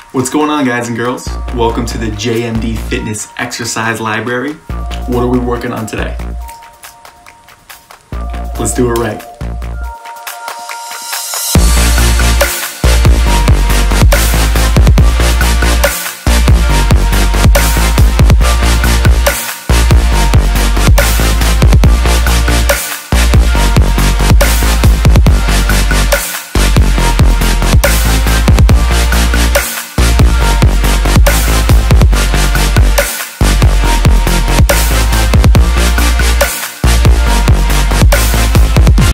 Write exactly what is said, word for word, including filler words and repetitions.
What's going on, guys and girls? Welcome to the J M D Fitness Exercise Library. What are we working on today? Let's do it right.